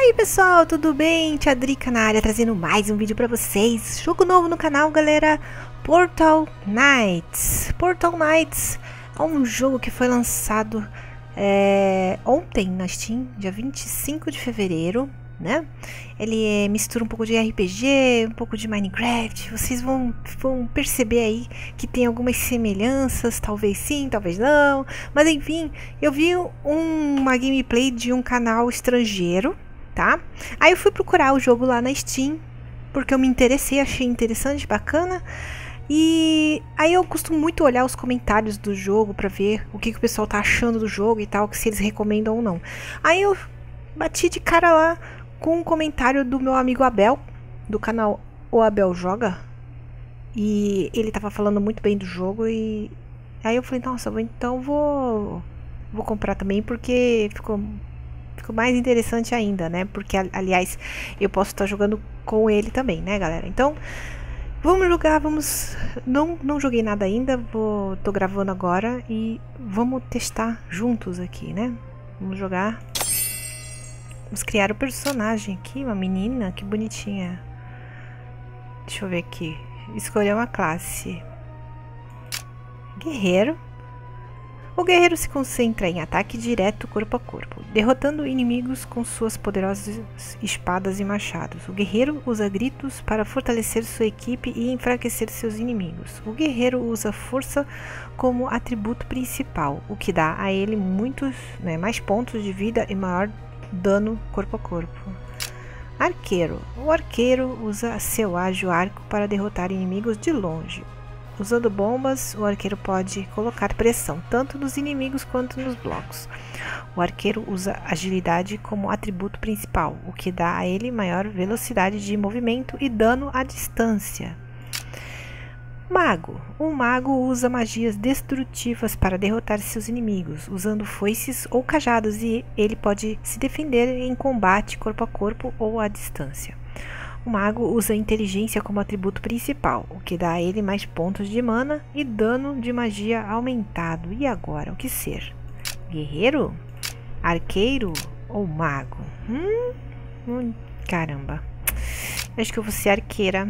aí pessoal, tudo bem? Tia Drica na área trazendo mais um vídeo pra vocês. Jogo novo no canal, galera. Portal Knights. Portal Knights é um jogo que foi lançado ontem na Steam, dia 25 de fevereiro, né? Ele mistura um pouco de RPG, um pouco de Minecraft. Vocês vão perceber aí que tem algumas semelhanças, talvez sim, talvez não. Mas enfim, eu vi uma gameplay de um canal estrangeiro, tá? Aí eu fui procurar o jogo lá na Steam, porque eu me interessei, achei interessante, bacana. E aí eu costumo muito olhar os comentários do jogo pra ver o que o pessoal tá achando do jogo e tal, se eles recomendam ou não. Aí eu bati de cara lá com um comentário do meu amigo Abel, do canal O Abel Joga. E ele tava falando muito bem do jogo e aí eu falei, nossa, então vou comprar também, porque ficou mais interessante ainda, né? Porque, aliás, eu posso estar jogando com ele também, né, galera? Então, vamos jogar, Não joguei nada ainda, tô gravando agora e vamos testar juntos aqui, né? Vamos jogar. Vamos criar o personagem aqui, uma menina, que bonitinha. Deixa eu ver aqui. Escolher uma classe. Guerreiro. O guerreiro se concentra em ataque direto corpo a corpo, derrotando inimigos com suas poderosas espadas e machados. O guerreiro usa gritos para fortalecer sua equipe e enfraquecer seus inimigos. O guerreiro usa força como atributo principal, o que dá a ele mais pontos de vida e maior dano corpo a corpo. Arqueiro. O arqueiro usa seu ágil arco para derrotar inimigos de longe. Usando bombas, o arqueiro pode colocar pressão tanto nos inimigos quanto nos blocos. O arqueiro usa agilidade como atributo principal, o que dá a ele maior velocidade de movimento e dano à distância. Mago. O mago usa magias destrutivas para derrotar seus inimigos, usando foices ou cajados, e ele pode se defender em combate corpo a corpo ou à distância. O mago usa inteligência como atributo principal, o que dá a ele mais pontos de mana e dano de magia aumentado. E agora, o que ser? Guerreiro? Arqueiro ou mago? Caramba. Acho que eu vou ser arqueira.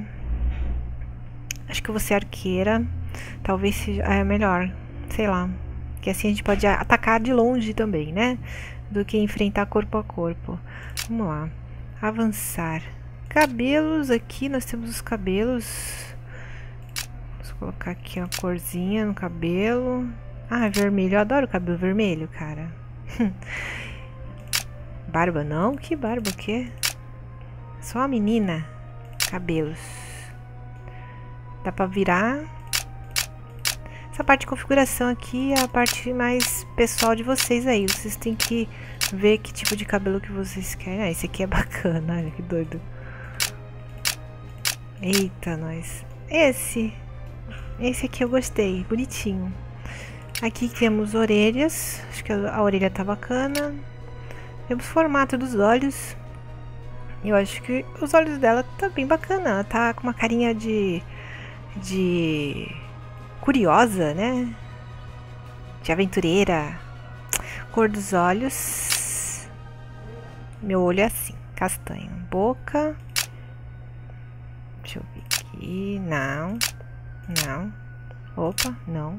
Talvez seja melhor, sei lá. Que assim a gente pode atacar de longe também, né? Do que enfrentar corpo a corpo. Vamos lá. Avançar. Cabelos, aqui nós temos os cabelos. Vamos colocar aqui a corzinha no cabelo. Ah, vermelho, eu adoro cabelo vermelho, cara. Barba não? Que barba o quê? Só a menina. Cabelos. Dá pra virar. Essa parte de configuração aqui é a parte mais pessoal de vocês aí. Vocês têm que ver que tipo de cabelo que vocês querem. Ah, esse aqui é bacana, olha que doido. Eita, nós. Esse aqui eu gostei, bonitinho. Aqui temos orelhas, acho que a orelha tá bacana. Temos formato dos olhos. Eu acho que os olhos dela tá bem bacana. Ela tá com uma carinha de curiosa, né? De aventureira. Cor dos olhos. Meu olho é assim, castanho. Boca. Deixa eu ver aqui. Não. Opa, não.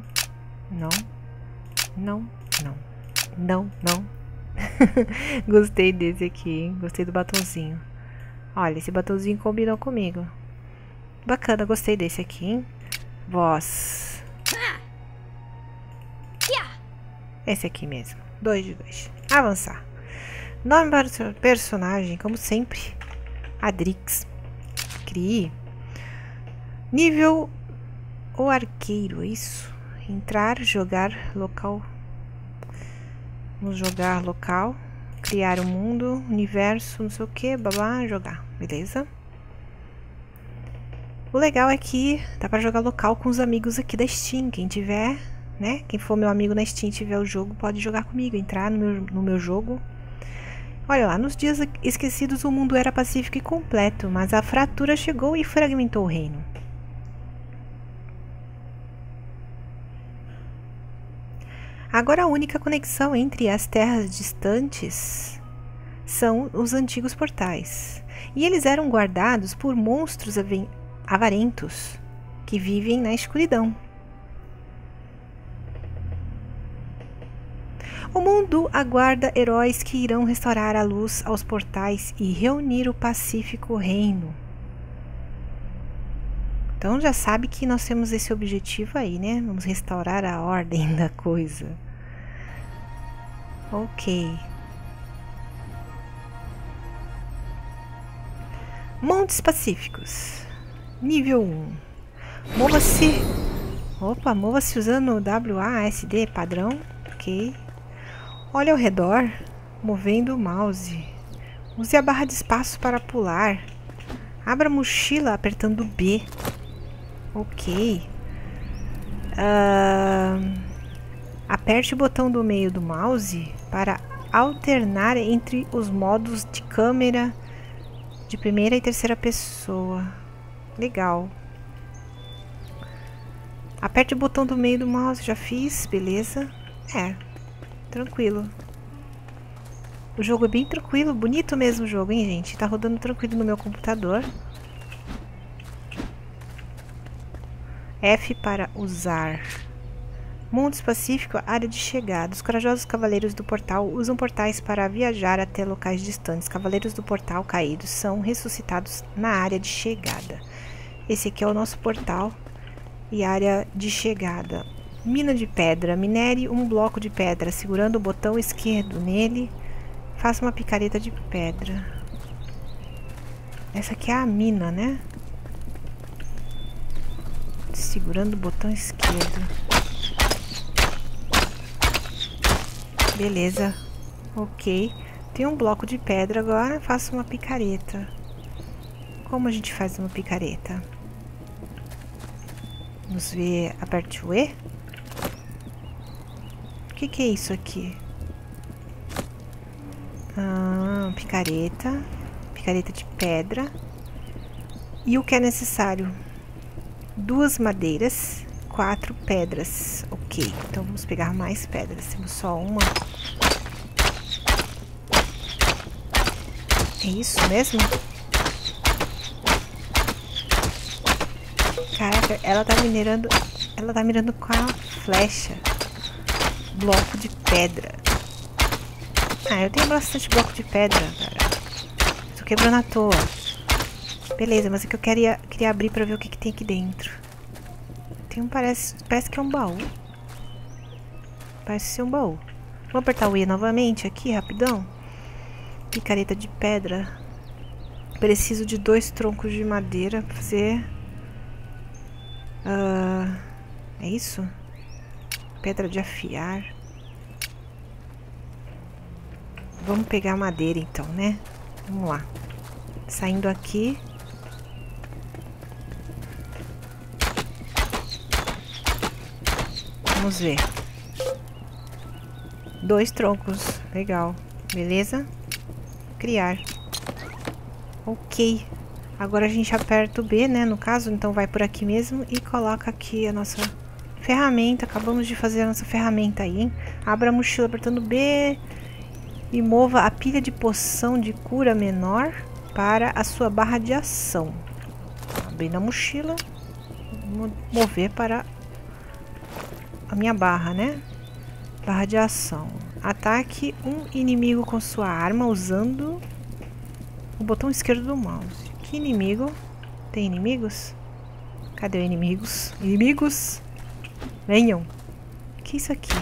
Gostei desse aqui, hein? Gostei do batonzinho. Olha, esse batonzinho combinou comigo. Bacana, gostei desse aqui, hein? Voz. Esse aqui mesmo. 2 de 2. Avançar. Nome para o seu personagem, como sempre. Adrix. Crie. Nível o arqueiro, isso. Entrar, jogar local. Vamos jogar local. Criar um mundo, universo, não sei o que, babá, jogar. Beleza? O legal é que dá pra jogar local com os amigos aqui da Steam. Quem tiver, né? Quem for meu amigo na Steam e tiver o jogo, pode jogar comigo. Entrar no meu jogo. Olha lá, nos dias esquecidos o mundo era pacífico e completo, mas a fratura chegou e fragmentou o reino. Agora a única conexão entre as terras distantes são os antigos portais. E eles eram guardados por monstros avarentos que vivem na escuridão. O mundo aguarda heróis que irão restaurar a luz aos portais e reunir o pacífico reino. Então já sabe que nós temos esse objetivo aí, né? Vamos restaurar a ordem da coisa. Ok. Montes Pacíficos. Nível 1. Mova-se. Opa, mova-se usando WASD padrão. Ok. Olhe ao redor, movendo o mouse. Use a barra de espaço para pular. Abra a mochila apertando B. Ok. Aperte o botão do meio do mouse para alternar entre os modos de câmera de primeira e terceira pessoa. Legal. Aperte o botão do meio do mouse. Já fiz, beleza. Tranquilo. O jogo é bem tranquilo, bonito mesmo o jogo, hein, gente? Tá rodando tranquilo no meu computador. F para usar. Montes Pacífico, área de chegada. Os corajosos cavaleiros do portal usam portais para viajar até locais distantes. Cavaleiros do portal caídos são ressuscitados na área de chegada. Esse aqui é o nosso portal e área de chegada. Mina de pedra. Minere um bloco de pedra segurando o botão esquerdo nele. Faça uma picareta de pedra. Essa aqui é a mina, né? Segurando o botão esquerdo. Beleza. Ok. Tem um bloco de pedra agora. Faça uma picareta. Como a gente faz uma picareta? Vamos ver. Aperte o E. O que é isso aqui? Picareta. Picareta de pedra. E o que é necessário? 2 madeiras. 4 pedras. Ok, então vamos pegar mais pedras. Temos só uma. É isso mesmo? Caraca, ela tá mirando com a flecha. Bloco de pedra. Eu tenho bastante bloco de pedra, cara. Tô quebrando à toa. Beleza, mas é que eu queria abrir pra ver o que tem aqui dentro. Parece que é um baú. Parece ser um baú. Vou apertar o E novamente aqui, rapidão. Picareta de pedra. Preciso de 2 troncos de madeira pra fazer... é isso? Pedra de afiar. Vamos pegar a madeira então, né? Vamos lá. Saindo aqui... Vamos ver. 2 troncos. Legal. Beleza? Criar. Ok. Agora a gente aperta o B, né? No caso, então vai por aqui mesmo e coloca aqui a nossa ferramenta. Acabamos de fazer a nossa ferramenta aí, hein? Abra a mochila apertando B e mova a pilha de poção de cura menor para a sua barra de ação. Abrindo a mochila. Vou mover para... a minha barra, né? Barra de ação. Ataque um inimigo com sua arma usando o botão esquerdo do mouse. Que inimigo? Tem inimigos? Cadê os inimigos? Inimigos? Venham! O que é isso aqui?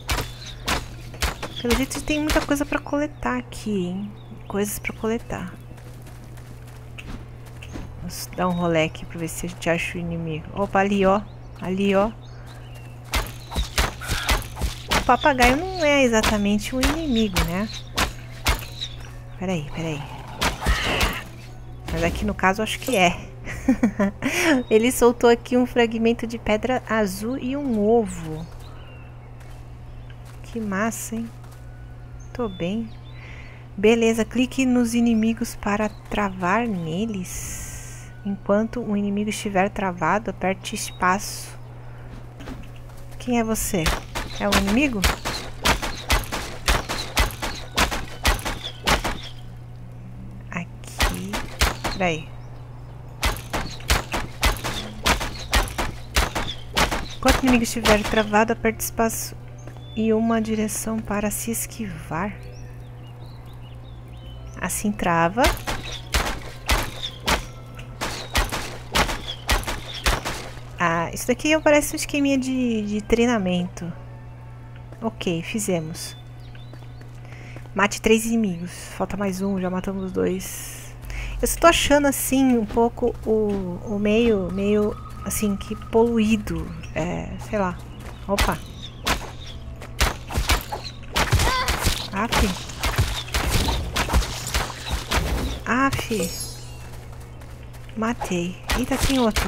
Pelo jeito tem muita coisa pra coletar aqui, hein? Coisas pra coletar. Vamos dar um rolê aqui pra ver se a gente acha o inimigo. Opa, ali ó. Ali ó. O papagaio não é exatamente um inimigo, né? Peraí. Mas aqui no caso acho que é. Ele soltou aqui um fragmento de pedra azul e um ovo. Que massa, hein? Tô bem. Beleza, clique nos inimigos para travar neles. Enquanto o inimigo estiver travado, aperte espaço. Quem é você? É um inimigo? Pera aí. Enquanto o inimigo estiver travado, aperte espaço e uma direção para se esquivar. Assim trava. Ah, isso daqui parece um esqueminha de treinamento. Ok, fizemos. Mate 3 inimigos. Falta mais um, já matamos 2. Eu só tô achando assim um pouco o meio assim que poluído. Sei lá. Opa. Aff. Aff. Matei. Eita, tem outro.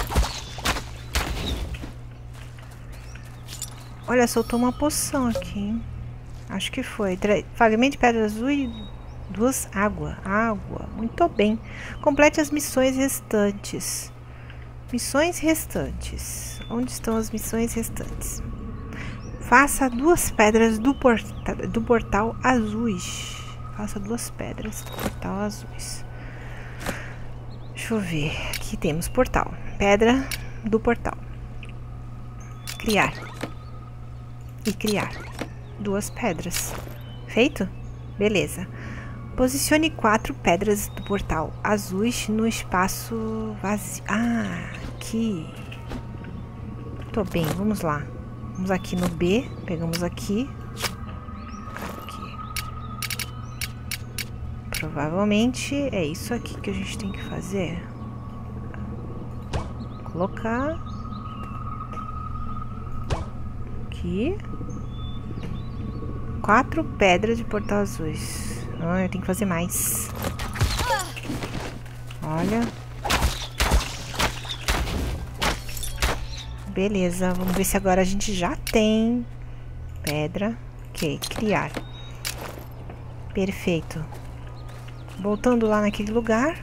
Olha, soltou uma poção aqui, hein? Acho que foi. Fragmento de pedra azul e 2 água. Água. Muito bem. Complete as missões restantes. Missões restantes. Onde estão as missões restantes? Faça 2 pedras do portal azuis. Faça 2 pedras do portal azuis. Deixa eu ver. Aqui temos portal. Pedra do portal. Criar. E criar 2 pedras. Feito? Beleza. Posicione 4 pedras do portal azuis no espaço vazio. Ah, aqui. Tô bem, vamos lá. Vamos aqui no B. Pegamos aqui. Aqui. Provavelmente é isso aqui que a gente tem que fazer. Colocar. Aqui. 4 pedras de portal azuis. Ah, eu tenho que fazer mais. Olha. Beleza, vamos ver se agora a gente já tem pedra. Ok, criar. Perfeito. Voltando lá naquele lugar.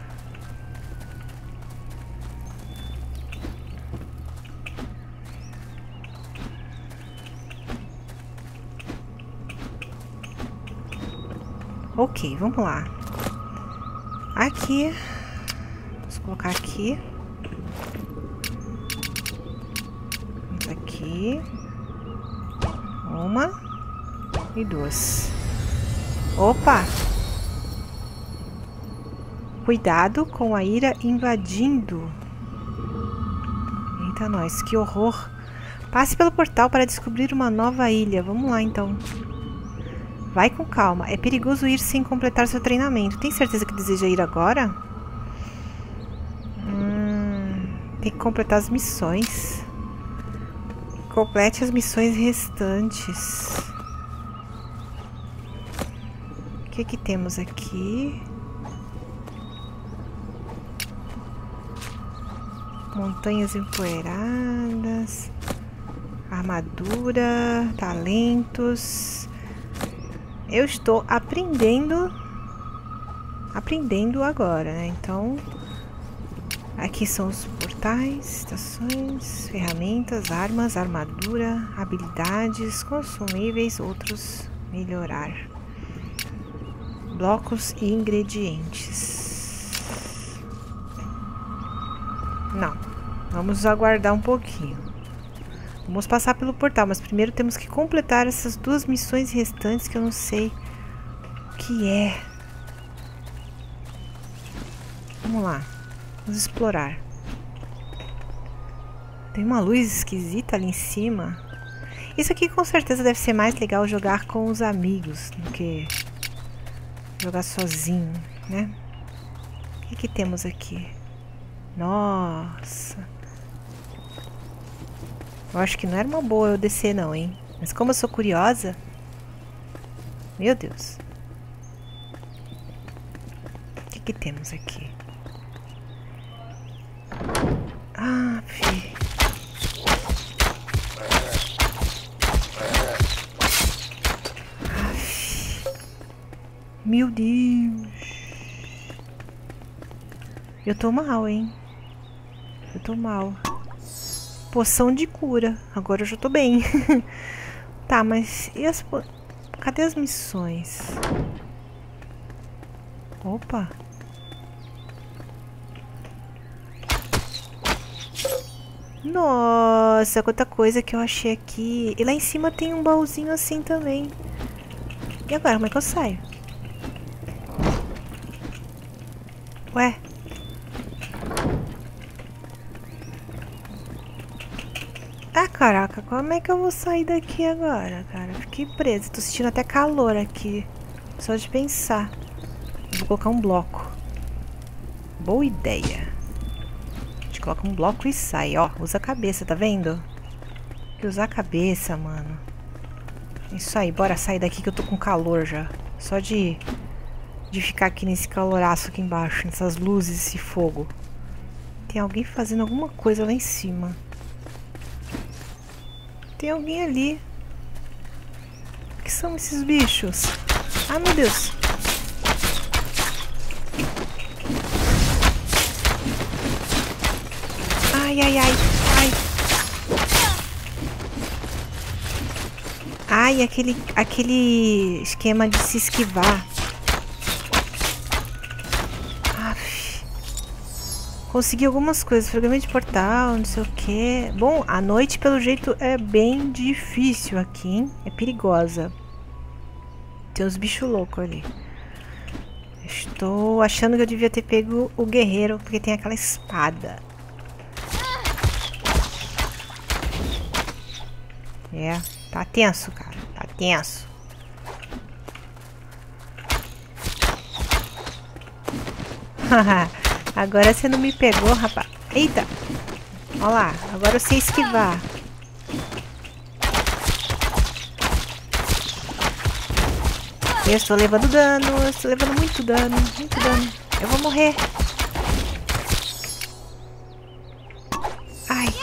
Ok, vamos lá. Aqui. Vamos colocar aqui. Vamos aqui. 1 e 2. Opa! Cuidado com a ira invadindo. Eita, nós, que horror. Passe pelo portal para descobrir uma nova ilha. Vamos lá, então. Vai com calma. É perigoso ir sem completar seu treinamento. Tem certeza que deseja ir agora? Tem que completar as missões. Complete as missões restantes. O que temos aqui? Montanhas empoeiradas. Armadura. Talentos. Eu estou aprendendo agora, né? Então, aqui são os portais, estações, ferramentas, armas, armadura, habilidades, consumíveis, outros, melhorar. Blocos e ingredientes. Não, vamos aguardar um pouquinho. Vamos passar pelo portal, mas primeiro temos que completar essas 2 missões restantes que eu não sei o que é. Vamos lá. Vamos explorar. Tem uma luz esquisita ali em cima. Isso aqui com certeza deve ser mais legal jogar com os amigos do que jogar sozinho, né? O que temos aqui? Nossa. Eu acho que não era uma boa eu descer não, hein? Mas como eu sou curiosa... Meu Deus. O que temos aqui? Ah, filho. Meu Deus. Eu tô mal, hein? Eu tô mal. Poção de cura. Agora eu já tô bem. Tá, mas... E as... Cadê as missões? Opa. Nossa, quanta coisa que eu achei aqui. E lá em cima tem um baúzinho assim também. E agora, como é que eu saio? Ué? Ah, caraca, como é que eu vou sair daqui agora, cara? Fiquei presa, tô sentindo até calor aqui. Só de pensar. Vou colocar um bloco. Boa ideia. A gente coloca um bloco e sai, ó. Usa a cabeça, tá vendo? Tem que usar a cabeça, mano. Isso aí, bora sair daqui que eu tô com calor já. Só de ficar aqui nesse caloraço aqui embaixo, nessas luzes, esse fogo. Tem alguém fazendo alguma coisa lá em cima. Tem alguém ali. O que são esses bichos? Ah, meu Deus. Ai, ai, ai, ai. Ai, aquele esquema de se esquivar. Aff. Consegui algumas coisas, fragmento de portal, não sei o que. Bom, a noite pelo jeito é bem difícil aqui, hein? É perigosa. Tem uns bichos loucos ali. Estou achando que eu devia ter pego o guerreiro, porque tem aquela espada. É, tá tenso, cara. Tá tenso. Agora você não me pegou, rapaz. Eita. Olha lá, agora eu sei esquivar. Eu estou levando dano, eu estou levando muito dano, muito dano. Eu vou morrer. Ai.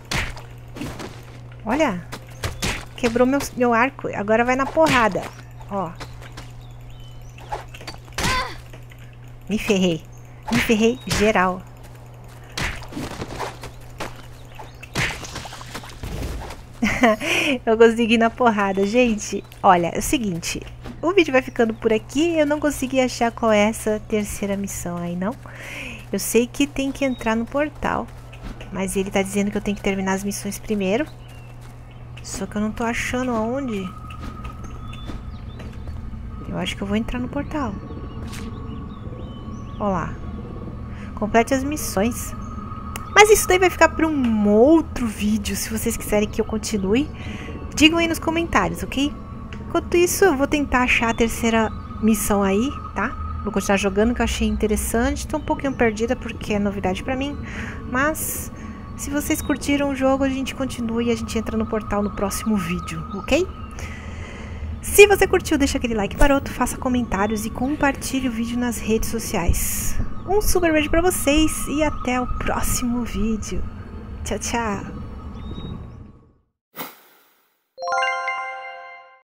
Olha. Quebrou meu arco. Agora vai na porrada. Ó. Me ferrei. Me ferrei geral. Eu consegui na porrada. Gente, olha, é o seguinte. O vídeo vai ficando por aqui. Eu não consegui achar qual é essa terceira missão aí, não. Eu sei que tem que entrar no portal. Mas ele tá dizendo que eu tenho que terminar as missões primeiro. Só que eu não tô achando aonde. Eu acho que eu vou entrar no portal. Olha lá. Complete as missões. Mas isso daí vai ficar para um outro vídeo. Se vocês quiserem que eu continue, digam aí nos comentários, ok? Enquanto isso, eu vou tentar achar a terceira missão aí, tá? Vou continuar jogando, que eu achei interessante. Tô um pouquinho perdida porque é novidade pra mim. Mas se vocês curtiram o jogo, a gente continua e a gente entra no portal no próximo vídeo, ok? Se você curtiu, deixa aquele like maroto, faça comentários e compartilhe o vídeo nas redes sociais. Um super beijo pra vocês e até o próximo vídeo. Tchau, tchau!